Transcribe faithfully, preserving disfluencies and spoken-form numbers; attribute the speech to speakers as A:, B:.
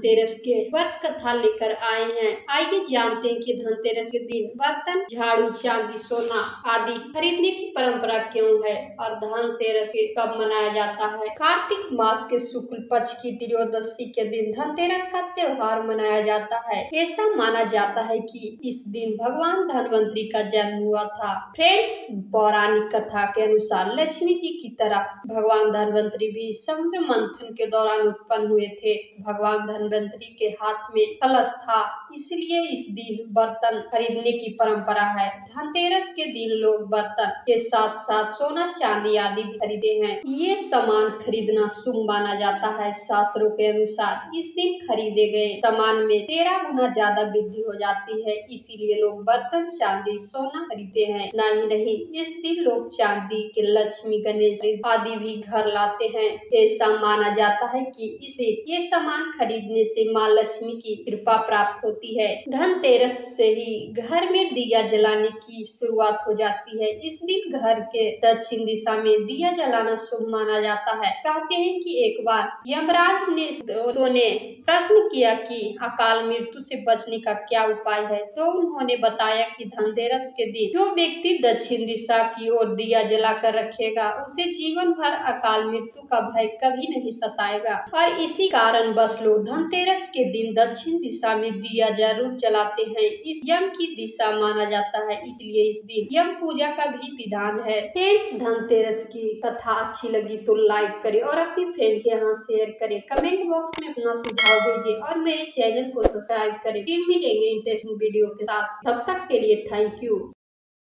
A: धनतेरस के व्रत कथा लेकर आए हैं। आइए जानते हैं कि धनतेरस के दिन बर्तन, झाड़ू, चांदी, सोना आदि खरीदने की परंपरा क्यों है और धनतेरस कब मनाया जाता है। कार्तिक मास के शुक्ल पक्ष की त्रयोदशी के दिन धनतेरस का त्योहार मनाया जाता है। ऐसा माना जाता है कि इस दिन भगवान धनवंतरी का जन्म हुआ था। फ्रेंड्स, पौराणिक कथा के अनुसार लक्ष्मी जी की तरह भगवान धनवंतरी भी समुद्र मंथन के दौरान उत्पन्न हुए थे। भगवान धनवंतरी के हाथ में कलश था, इसलिए इस दिन बर्तन खरीदने की परंपरा है। धनतेरस के दिन लोग बर्तन के साथ साथ सोना, चांदी आदि खरीदते हैं। ये सामान खरीदना शुभ माना जाता है। शास्त्रों के अनुसार इस दिन खरीदे गए सामान में तेरह गुना ज्यादा वृद्धि हो जाती है, इसीलिए लोग बर्तन, चांदी, सोना खरीदते हैं। न ही नहीं, इस दिन लोग चांदी के लक्ष्मी, गणेश आदि भी घर लाते हैं। ऐसा माना जाता है कि इसे ये सामान खरीदने से माँ लक्ष्मी की कृपा प्राप्त होती है। धनतेरस से ही घर में दिया जलाने की शुरुआत हो जाती है। इस दिन घर के दक्षिण दिशा में दिया जलाना शुभ माना जाता है। कहते हैं कि एक बार यमराज ने ने प्रश्न किया कि अकाल मृत्यु से बचने का क्या उपाय है, तो उन्होंने बताया कि धनतेरस के दिन जो व्यक्ति दक्षिण दिशा की ओर दिया जलाकर रखेगा उसे जीवन भर अकाल मृत्यु का भय कभी नहीं सताएगा। और इसी कारण बस लोग धनतेरस के दिन दक्षिण दिशा में दिया जरूर जलाते हैं। इस यम की दिशा माना जाता है, इसलिए इस दिन यम पूजा का भी विधान है। फ्रेंड्स, धनतेरस की कथा अच्छी लगी तो लाइक करें और अपनी फ्रेंड्स के यहाँ शेयर करें। कमेंट बॉक्स में अपना सुझाव भेजें और मेरे चैनल को सब्सक्राइब करें। फिर मिलेंगे इंटरेस्टिंग वीडियो के साथ। तब तक के लिए थैंक यू।